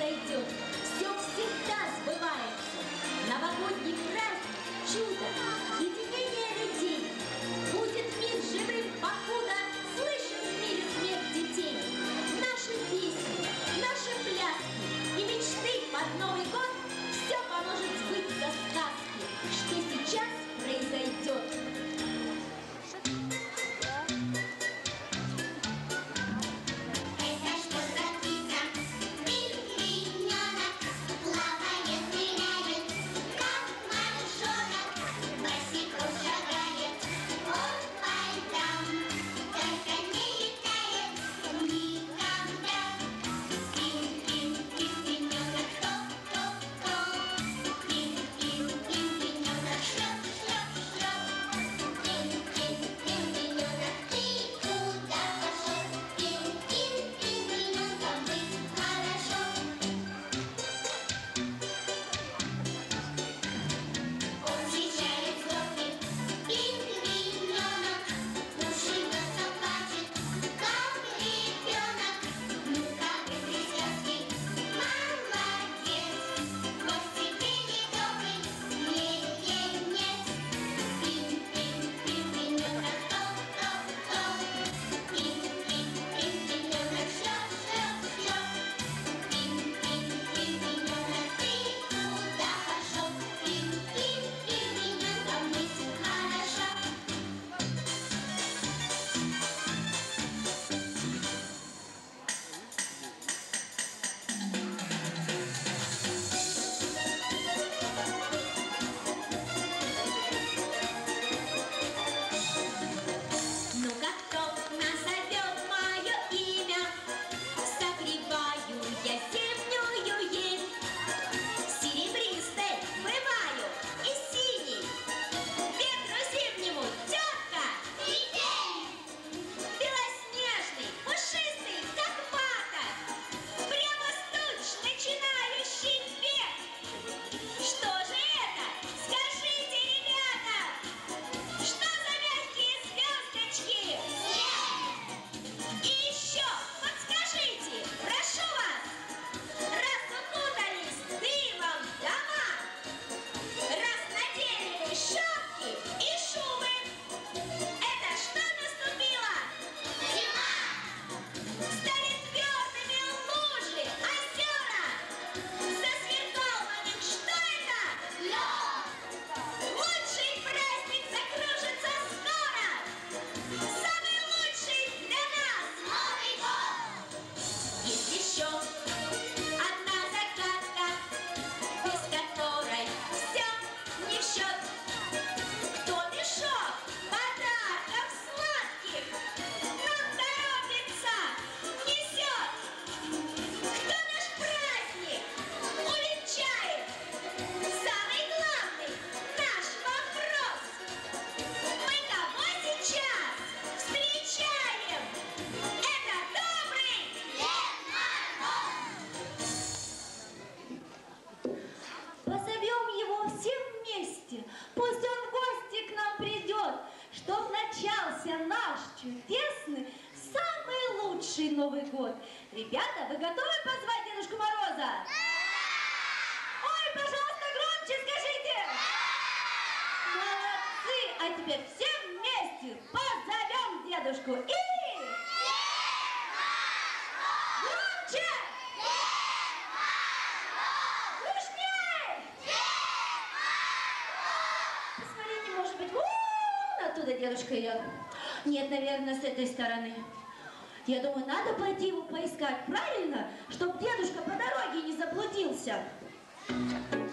произойдет, все всегда сбывается. Новогодний праздник, чудо, единение людей. Будет мир живым, покуда слышим в мире смех детей. Наши песни, наши пляски и мечты под Новый год все поможет сбыться сказки, что сейчас произойдет. Чудесный, самый лучший Новый год. Ребята, вы готовы позвать Дедушку Мороза? Да! Ой, пожалуйста, громче скажите! Да! Молодцы! А теперь все вместе позовем дедушку и... Громче! Дружней! Посмотрите, может быть, вон оттуда дедушка идет. Нет, наверное, с этой стороны. Я думаю, надо пойти его поискать, правильно? Чтобы дедушка по дороге не заблудился.